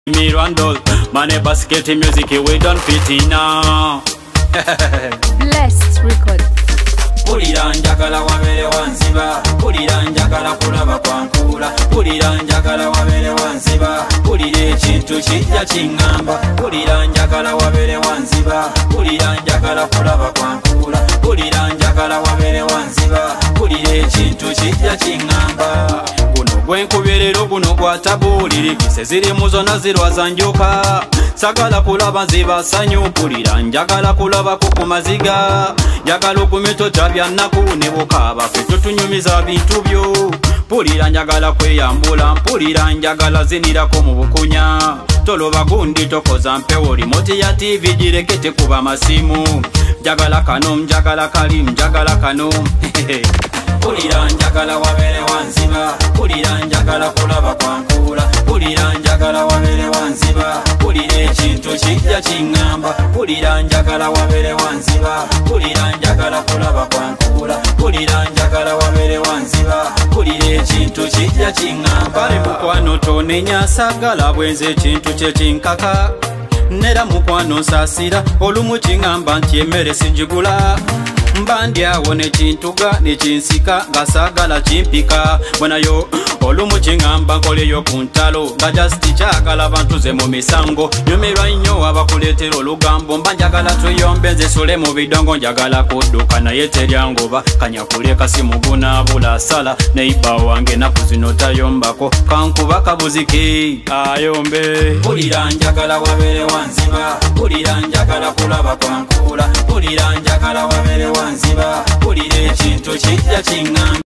Me Randall, money basket music we don't fit in now. Blessed record. Pulira njagala wabere wanziba, pulira njagala kulaba kwankula, pulira njagala wabere wanziba, pulira ekintu kijja kingamba, pulira njagala wabere wanziba, pulira njagala kulaba kwankula, pulira njagala wabere wanziba, pulira ekintu kijja kingamba. Gwenkubyerero guno gwatabuulirikise ziri muzona zirwaza njoka sagala kulaba nziba sanyu pulira njagala kulabako ku maziga njagala okumitota byannaku ne bukaba ffe tutunyumiza bintu byo pulira njagala kweyambula mpulira njagala zinirako mu bukunya toloba gundi tokoza mpewo rimoti ya TV girekete kuba masimu njagala kano njagala kali njagala kano Pulira njagala wabere wanziba, pulira njagala kulaba kwankula, pulira njagala wabere wanziba, pulira ekintu kijja kingamba, pulira njagala wabere wanziba, pulira njagala kulaba kwankula, pulira njagala wabere wanziba, pulira ekintu kijja kingamba. Bale mukwano tonenya sagala bwenze ekintu kye kinkaka nera mukwano nsasira olumu kingamba nti emmere sinjigula mbandyawo nekintuga nekinsika nga saagala kimpika bonayo olumu kingamba nkoleyo ku ntalo nga jasiti kyagala bantuze mu misango nyumirwa nnyo abakuleetera olugambo mba njagala tweyombe nze sule mu bidongo njagala kudduka naye teryangoba kanyakule kasimugunaabula sala neiba wange naku zino tayombako kankuba kabuzike ayombe. Pulira njagala wabere wanziba, pulira njagala kulaba kwankula, pulira njagala wabere wanziba, pulira ekintu kijja kingamba.